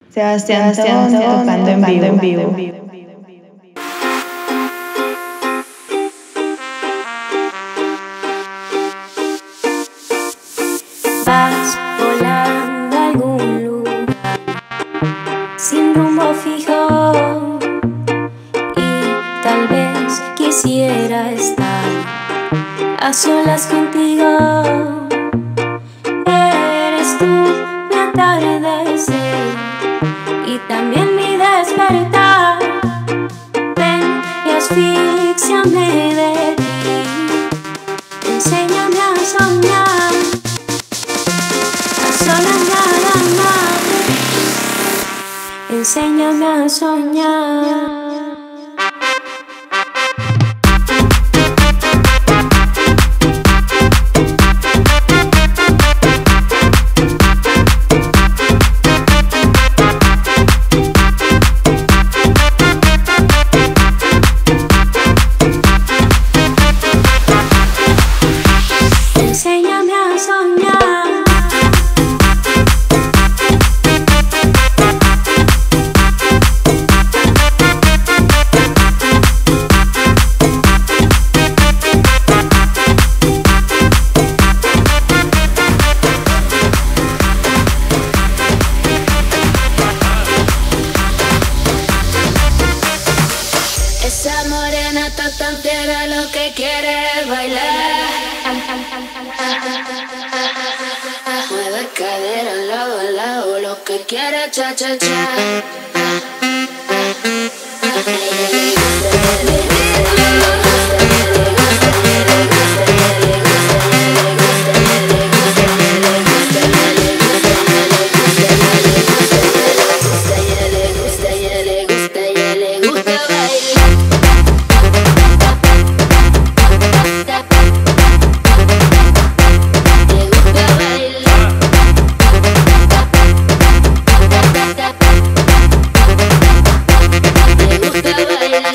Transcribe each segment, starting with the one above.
Sebastián tocando en vivo. Vas volando a algún lugar sin rumbo fijo y tal vez quisiera estar a solas contigo. Eres tú mi atardecer y también mi despertar. Ven y asfíxiame de ti, enséñame a soñar, a solas nada más. Enséñame a soñar. Enséñame a soñar. Esa morena está tan fiera, lo que quiere es bailar. Mueve cadera lado a lado, lo que quiere cha cha cha. Bailar.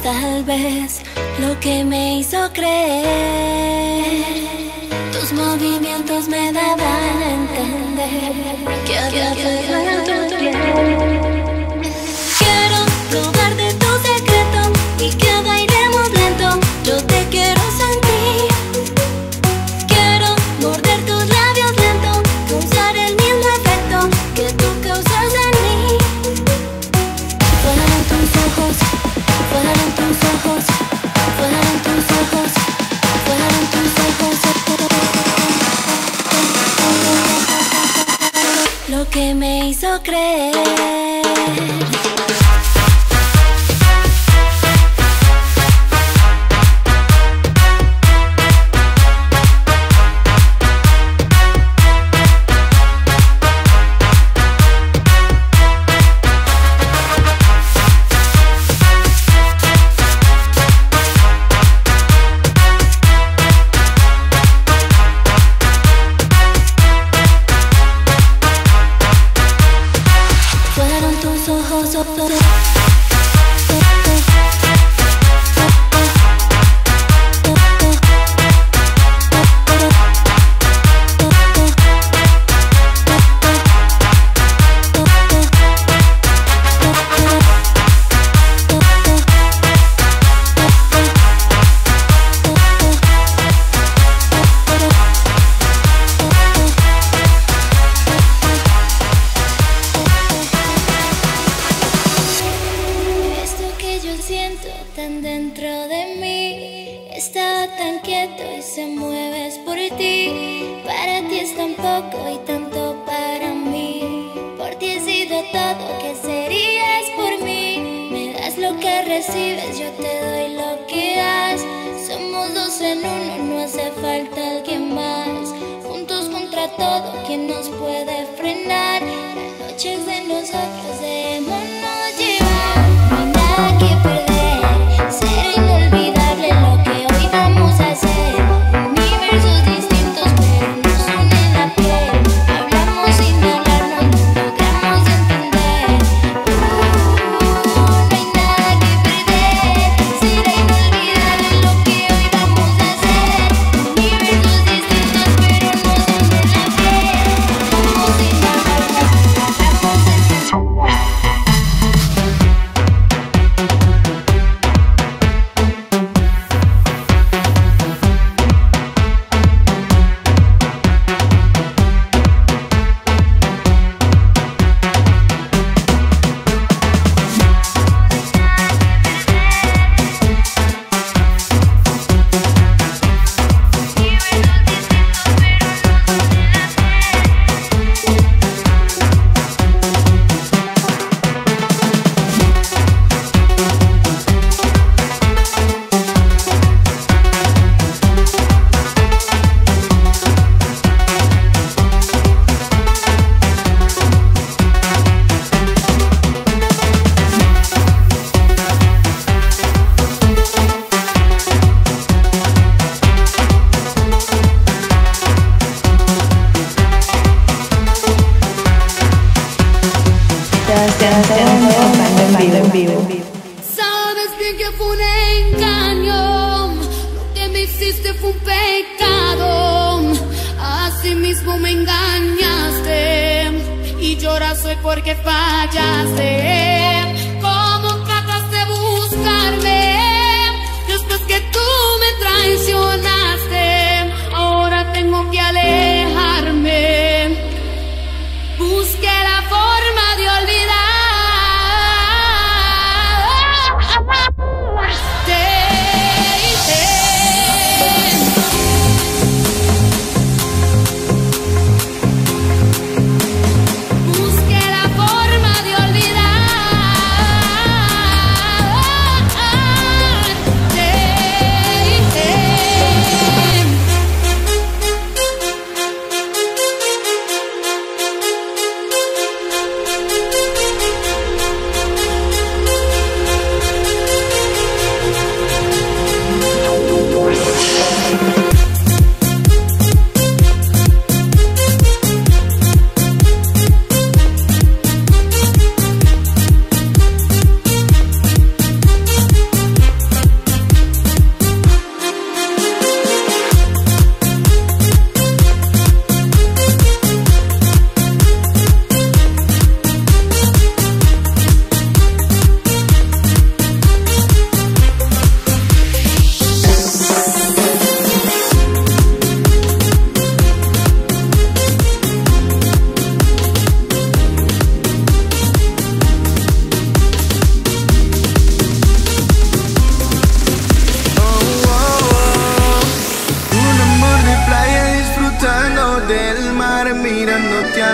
tal vez lo que me hizo creer. Tus movimientos me daban a entender que había fuego en tu piel. Quiero probar de tu secreto y que bailemos lento. Yo te quiero sentir. Quiero morder tus labios lento, causar el mismo efecto que tú causas en mí. Fueron tus ojos, fueron tus ojos, fueron tus ojos, fueron tus ojos. Lo que me hizo creer. Tan dentro de mí, estaba tan quieto y se mueves por ti. Para ti es tan poco y tanto para mí. Por ti he sido todo, ¿qué serías por mí? Me das lo que recibes, yo te doy lo que das. Somos dos en uno, no hace falta alguien más. Juntos contra todo, ¿quién nos puede frenar? La noche es de nosotros, démonos llevar. No hay nada que perder. Será inolvidable lo que hoy vamos a hacer. Universos distintos pero nos une la piel. Hablamos sin hablarnos, no logramos entender. No hay nada que perder. Será inolvidable lo que hoy vamos a hacer. Universos distintos pero nos une la piel. Hablamos sin hablarnos, logramos entender. En vivo. Sabes bien que fue un engaño, lo que me hiciste fue un pecado. Así mismo me engañaste y lloras hoy porque fallaste. ¿Cómo tratas de buscarme después que tú me traicionaste? Ahora tengo que alejarme. Busqué la forma de olvidar. Busqué la forma de olvidar.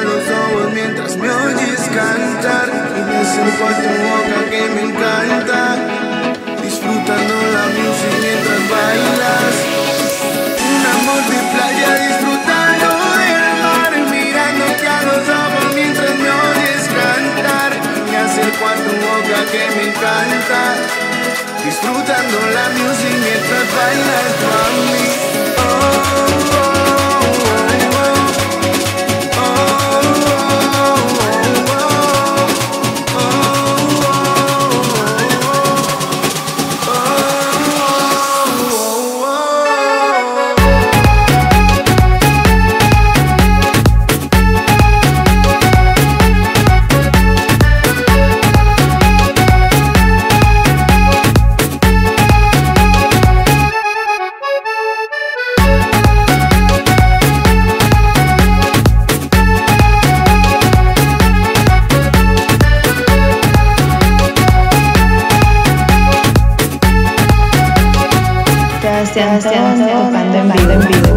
los ojos mientras me oyes cantar y me acerco a tu boca que me encanta, disfrutando la música mientras bailas. Un amor de playa disfrutando del mar, mirándote a los ojos mientras me oyes cantar. Me acerco a tu boca que me encanta, disfrutando la música mientras bailas para mí. Oh, oh, oh. Sebastián tocando en vivo.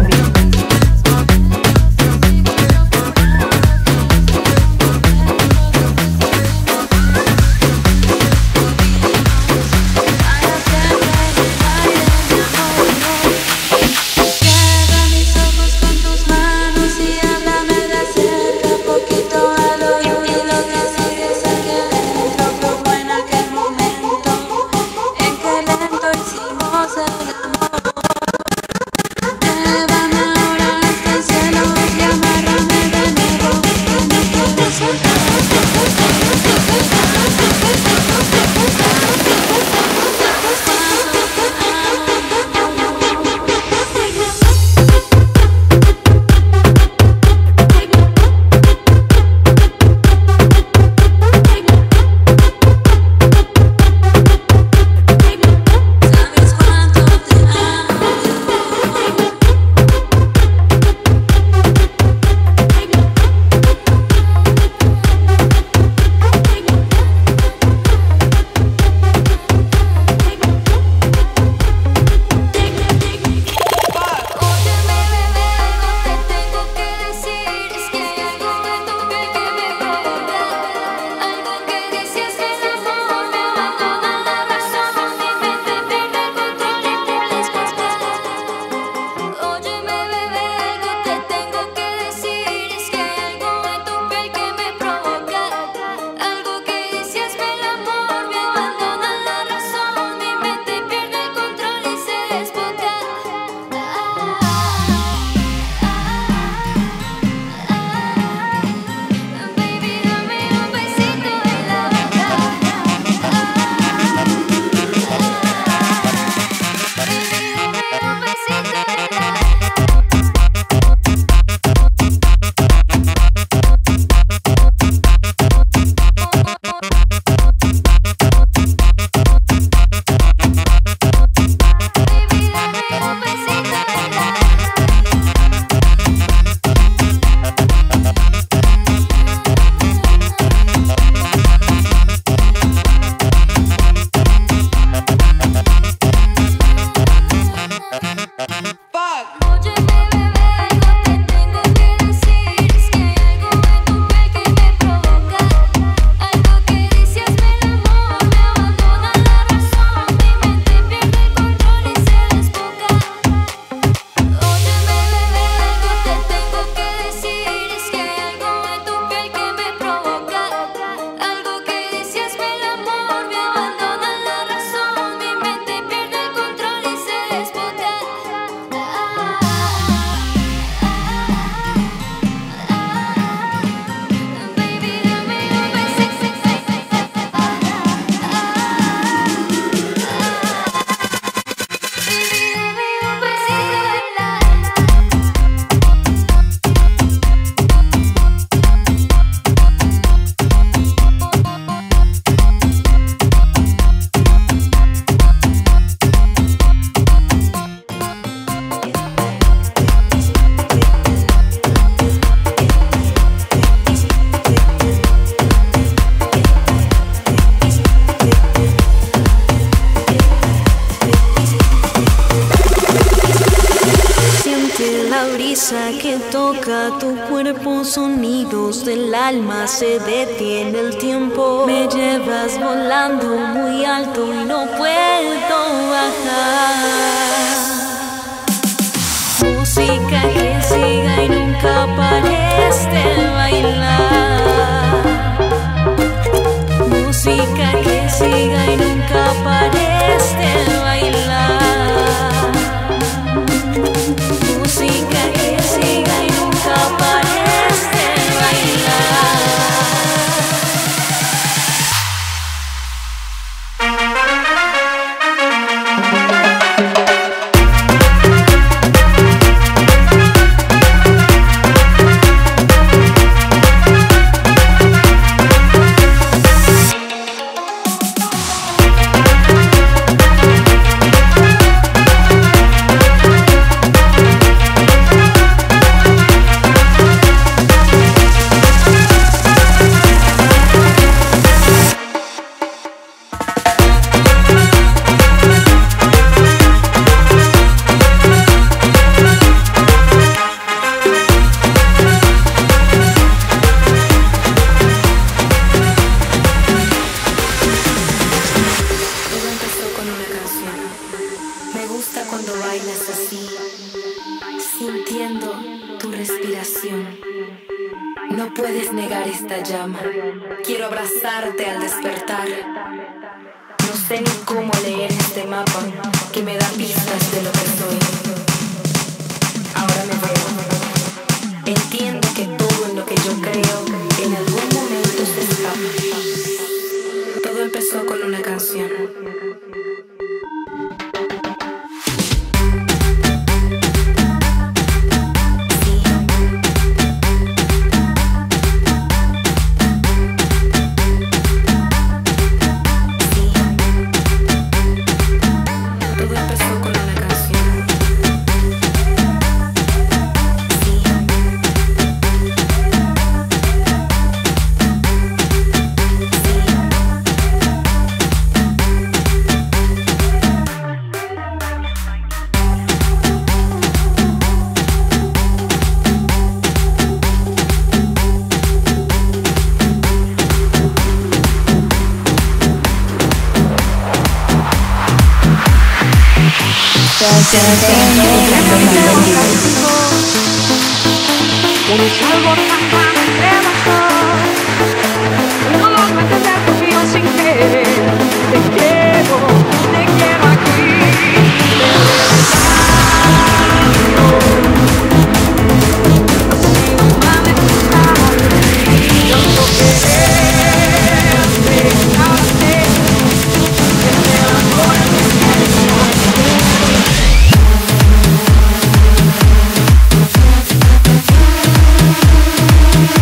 brisa que toca tu cuerpo, sonidos latidos del alma se detiene el tiempo. Me llevas volando muy alto y no puedo bajar. Música que siga y nunca pares de bailar. Música que siga y nunca pares de bailar. Música que siga y nunca pares de bailar. Sintiendo tu respiración, no puedes negar esta llama. Quiero abrazarte al despertar. No sé ni cómo leer este mapa que me da pistas de lo que soy. Ahora me veo. Entiendo que todo en lo que yo creo en algún momento se escapa. Todo empezó con una canción. No lo metes de confío sin querer. Te quiero aquí. Así no vale pensar. Yo no quererte, dejarte. Que te enamores de mí.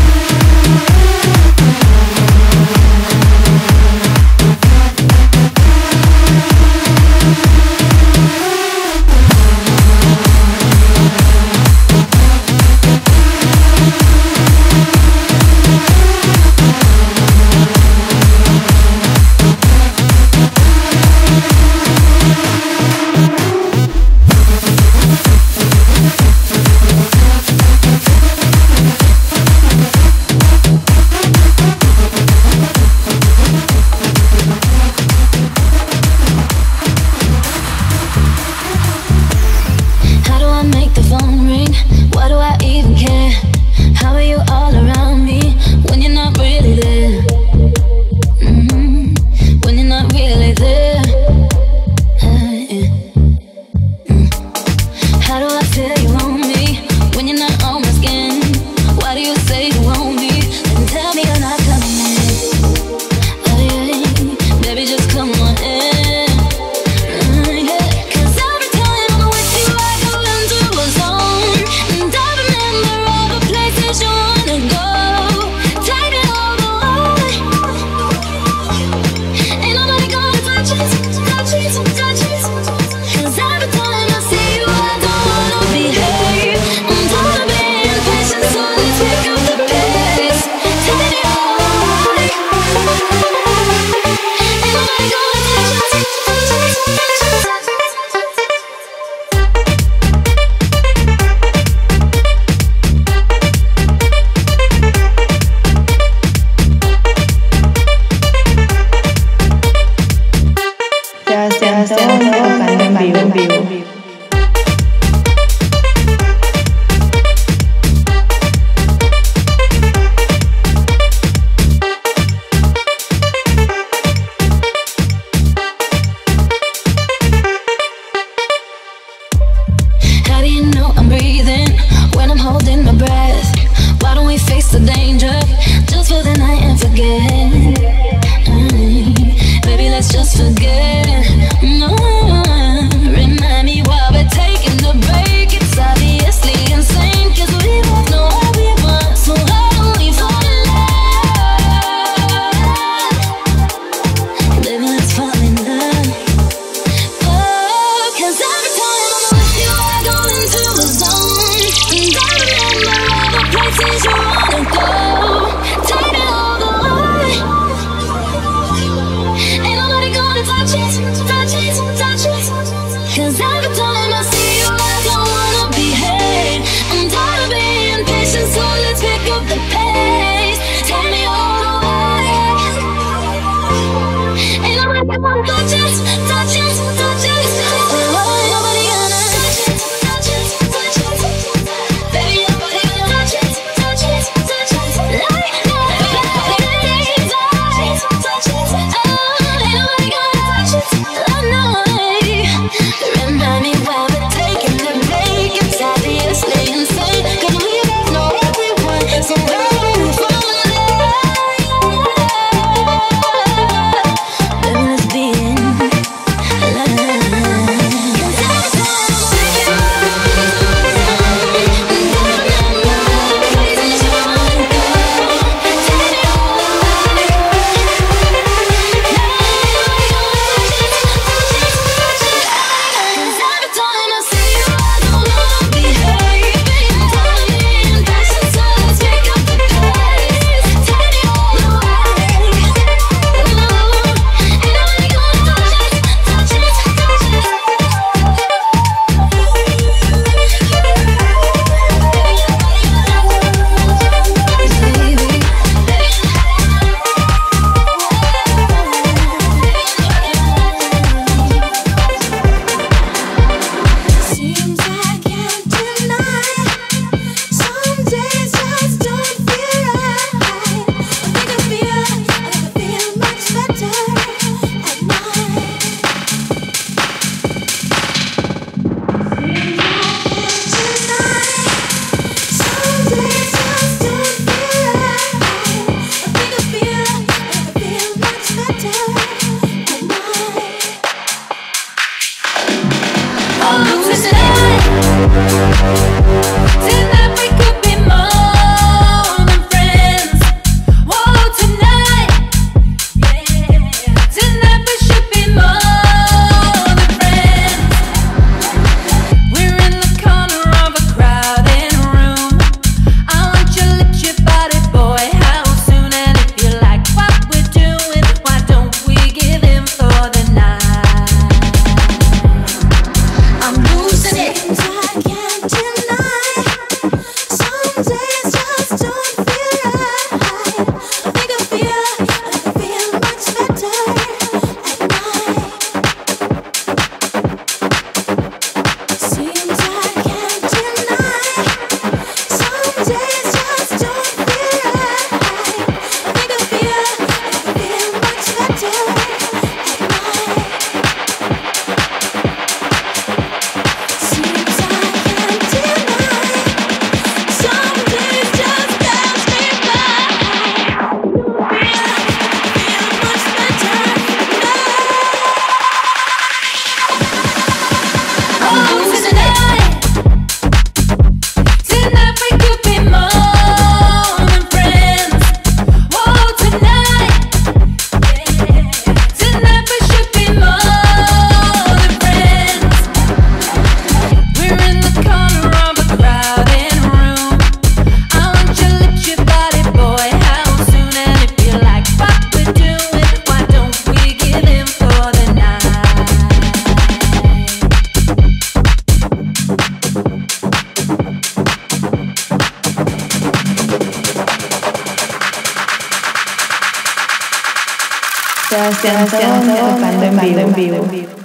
Sebastián tocando en vivo.